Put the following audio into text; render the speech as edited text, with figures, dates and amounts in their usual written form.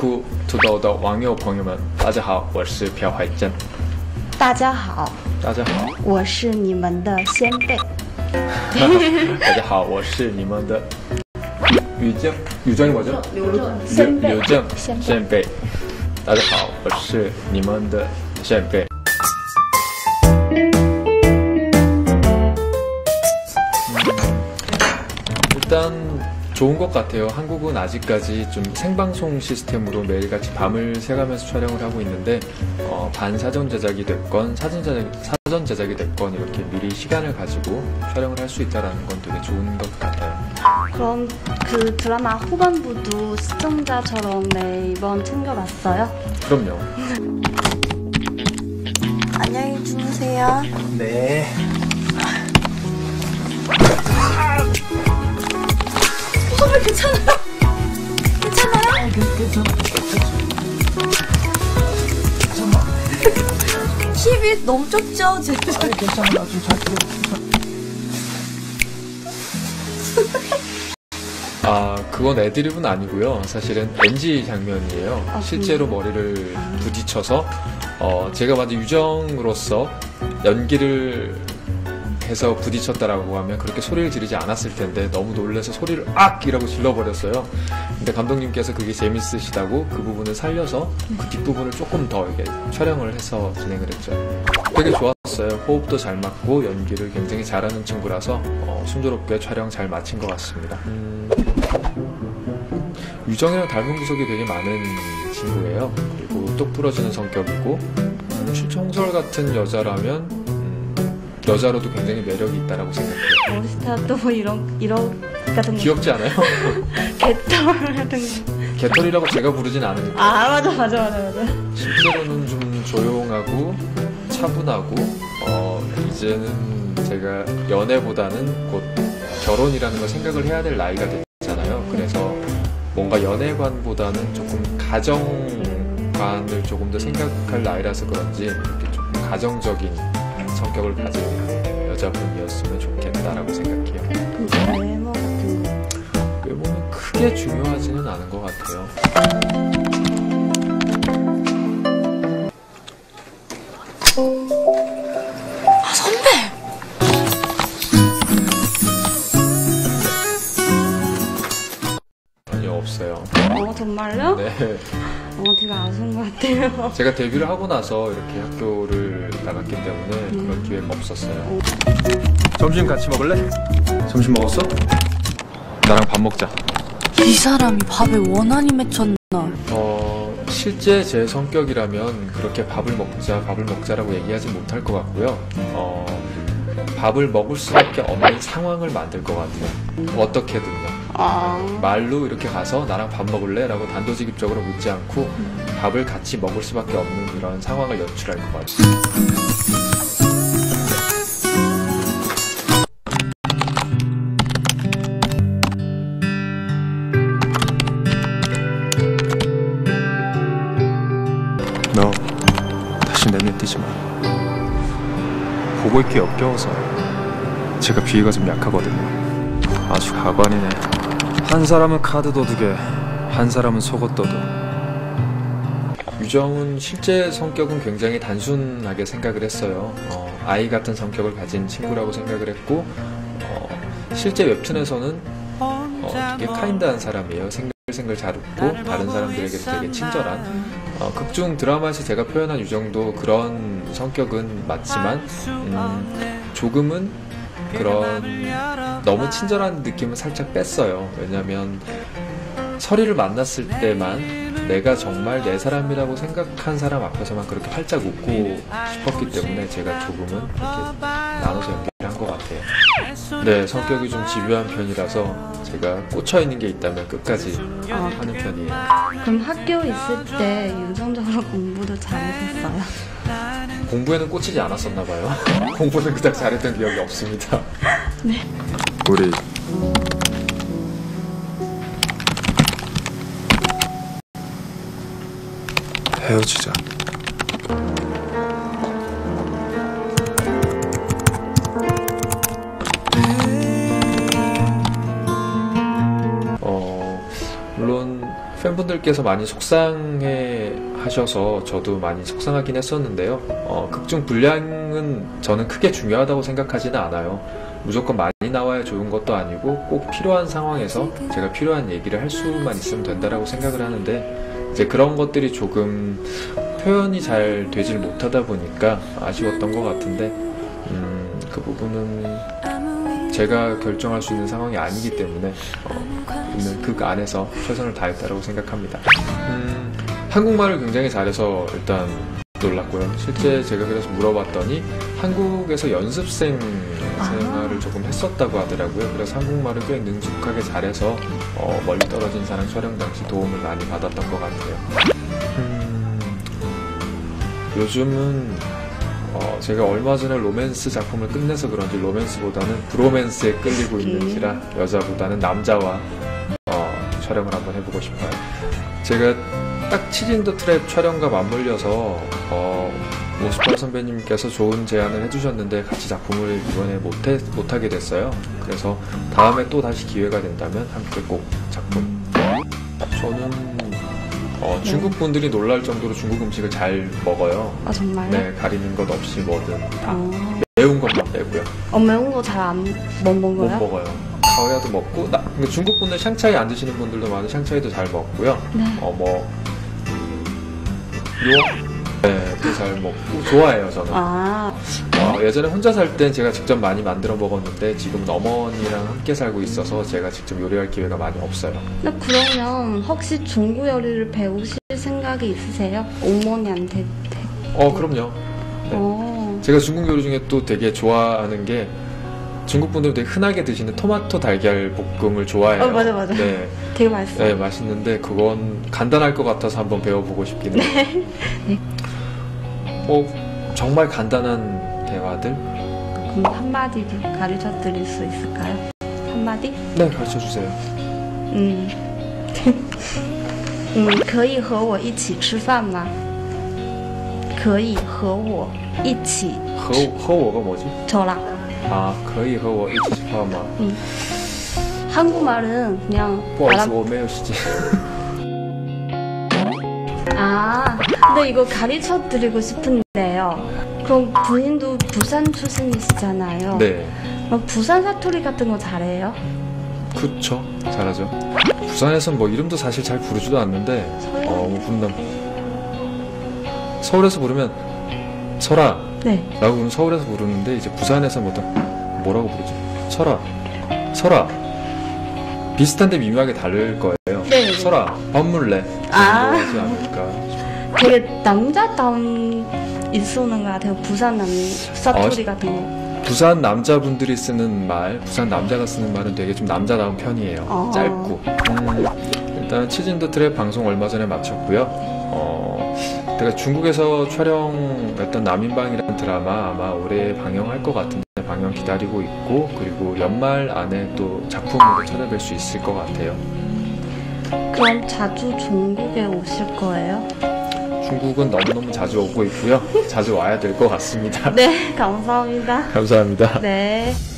酷土豆的网友朋友们，大家好，我是朴怀真。 大家好， 大家好， 我是你们的先辈。 大家好，我是你们的유정이 뭐죠? 유정先辈。大家好，我是你们的先辈。 일단 좋은 것 같아요. 한국은 아직까지 좀 생방송 시스템으로 매일같이 밤을 새가면서 촬영을 하고 있는데 반사전 제작이 됐건 사전 제작이 됐건 이렇게 미리 시간을 가지고 촬영을 할 수 있다는 건 되게 좋은 것 같아요. 그럼 그 드라마 후반부도 시청자처럼 매번 챙겨봤어요? 그럼요. 안녕히 주무세요. 네. 선배 괜찮아요? 괜찮아요? 괜찮아. 힙이 너무 좁죠? 괜찮아. 나 좀 잘 들어. 아, 그건 애드립은 아니고요. 사실은 NG 장면이에요. 실제로 머리를 부딪혀서 제가 만약 유정으로서 연기를 해서 부딪혔다라고 하면 그렇게 소리를 지르지 않았을 텐데 너무 놀라서 소리를 악! 이라고 질러버렸어요. 근데 감독님께서 그게 재밌으시다고 그 부분을 살려서 그 뒷부분을 조금 더 이렇게 촬영을 해서 진행을 했죠. 되게 좋았어요. 호흡도 잘 맞고 연기를 굉장히 잘하는 친구라서 순조롭게 촬영 잘 마친 것 같습니다. 유정이랑 닮은 구석이 되게 많은 친구예요. 그리고 똑 부러지는 성격이고 홍설 같은 여자라면 여자로도 굉장히 매력이 있다라고 생각해요. 머리스타도 뭐 이런 같은 귀엽지 않아요? 개털 같은 개털이라고 제가 부르진 않으니까. 아 맞아. 실제로는 좀 조용하고 차분하고 이제는 제가 연애보다는 곧 결혼이라는 걸 생각을 해야 될 나이가 됐잖아요. 그래서 뭔가 연애관보다는 조금 가정관을 조금 더 생각할 나이라서 그런지 이렇게 좀 가정적인 성격을 가진 여자분이었으면 좋겠다라고 생각해요. 외모 같은 거? 외모는 크게 중요하지는 않은 것 같아요. 아 선배! 아니요, 없어요. 정말요? 네. 되게 아쉬운 것 같아요. 제가 데뷔를 하고 나서 이렇게 학교를 나갔기 때문에 그런 기회가 없었어요. 점심 같이 먹을래? 점심 먹었어? 나랑 밥 먹자. 이 사람이 밥에 원한이 맺혔나? 실제 제 성격이라면 그렇게 밥을 먹자라고 얘기하지 못할 것 같고요. 밥을 먹을 수밖에 없는 상황을 만들 것 같아요. 어떻게든요. 말로 이렇게 가서 나랑 밥 먹을래? 라고 단도직입적으로 묻지 않고 밥을 같이 먹을 수밖에 없는 이런 상황을 연출할 것 같아요. 너 다시 내 눈에 띄지 마. 보고 있기 역겨워서. 제가 비위가 좀 약하거든요. 아주 가관이네. 한 사람은 카드 도둑에 한 사람은 속옷 도둑. 유정은 실제 성격은 굉장히 단순하게 생각을 했어요. 아이 같은 성격을 가진 친구라고 생각을 했고 실제 웹툰에서는 되게 카인드한 사람이에요. 생글 잘 웃고 다른 사람들에게 되게 친절한. 극중 드라마에서 제가 표현한 유정도 그런 성격은 맞지만 조금은 그런 너무 친절한 느낌을 살짝 뺐어요. 왜냐면 설이를 만났을 때만 내가 정말 내 사람이라고 생각한 사람 앞에서만 그렇게 활짝 웃고 싶었기 때문에 제가 조금은 이렇게 나눠서 연기를 한 것 같아요. 네, 성격이 좀 집요한 편이라서 제가 꽂혀있는 게 있다면 끝까지 하는 편이에요. 그럼 학교 있을 때 유성적으로 공부도 잘했었어요? 공부에는 꽂히지 않았었나 봐요. 공부는 그닥 잘했던 기억이 없습니다. 네. 우리 헤어지자. 물론 팬분들께서 많이 속상해 하셔서 저도 많이 속상하긴 했었는데요. 극중 분량은 저는 크게 중요하다고 생각하지는 않아요. 무조건 많이 나와야 좋은 것도 아니고 꼭 필요한 상황에서 제가 필요한 얘기를 할 수만 있으면 된다라고 생각을 하는데 이제 그런 것들이 조금 표현이 잘 되질 못하다 보니까 아쉬웠던 것 같은데 그 부분은 제가 결정할 수 있는 상황이 아니기 때문에 있는 극 안에서 최선을 다했다고 생각합니다. 한국말을 굉장히 잘해서 일단 놀랐고요. 실제 제가 그래서 물어봤더니 한국에서 연습생 생활을 조금 했었다고 하더라고요. 그래서 한국말을 꽤 능숙하게 잘해서 멀리 떨어진 사랑 촬영 당시 도움을 많이 받았던 것 같아요. 요즘은 제가 얼마 전에 로맨스 작품을 끝내서 그런지 로맨스보다는 브로맨스에 끌리고 있는지라 여자보다는 남자와 촬영을 한번 해보고 싶어요. 제가 딱 치즈 인 더 트랩 촬영과 맞물려서 오스팔 선배님께서 좋은 제안을 해주셨는데 같이 작품을 이번에 못하게 됐어요. 그래서 다음에 또 다시 기회가 된다면 함께 꼭 작품. 저는 중국 분들이 놀랄 정도로 중국 음식을 잘 먹어요. 아, 정말요? 네, 가리는 것 없이 뭐든 다. 매운 것만 빼고요. 매운 거 잘 못 먹어요? 못 먹어요. 가오야도 먹고 중국 분들 샹차이 안 드시는 분들도 많아요. 샹차이도 잘 먹고요. 네. 네, 또 잘 먹고 좋아해요 저는. 예전에 혼자 살 땐 제가 직접 많이 만들어 먹었는데 지금은 어머니랑 함께 살고 있어서 제가 직접 요리할 기회가 많이 없어요. 그러면 혹시 중국 요리를 배우실 생각이 있으세요? 어머니한테? 그럼요. 네. 제가 중국 요리 중에 또 되게 좋아하는 게 중국 분들 되게 흔하게 드시는 토마토 달걀 볶음을 좋아해요. 맞아. 네. 되게 맛있어요. 네, 맛있는데 그건 간단할 것 같아서 한번 배워보고 싶긴 해요. 네. 정말 간단한 대화들? 그럼 한마디 가르쳐 드릴 수 있을까요? 한마디? 네, 가르쳐 주세요. 可以和我一起吃饭吗？可以和我一起 허워가 뭐지? 저랑. 可以和我一起吃饭吗? 한국말은 그냥 不好意思我没有时间 근데 이거 가르쳐 드리고 싶은데요. 그럼 부인도 부산 출신이시잖아요. 네. 그럼 부산 사투리 같은 거 잘해요? 그쵸, 잘하죠. 부산에선 뭐 이름도 사실 잘 부르지도 않는데 부른다. 서울에서 부르면 설아 네. 라고 부르면 서울에서 부르는데 이제 부산에서 뭐라고 부르지? 설아 비슷한데 미묘하게 다를 거예요. 네. 설아 밥 물래 정도지 않을까. 되게 남자다운 있어오는 것 같아요. 부산 사투리 같은 거. 부산 남자분들이 쓰는 말, 부산 남자가 쓰는 말은 되게 좀 남자다운 편이에요. 짧고. 일단 치즈 인 더 트랩 방송 얼마 전에 마쳤고요. 제가 중국에서 촬영했던 남인방이라는 드라마 아마 올해 방영할 것 같은데 방영 기다리고 있고, 그리고 연말 안에 또 작품으로 찾아뵐 수 있을 것 같아요. 그럼 자주 중국에 오실 거예요? 중국은 너무너무 자주 오고 있고요. 자주 와야 될 것 같습니다. 네, 감사합니다. 감사합니다. 네.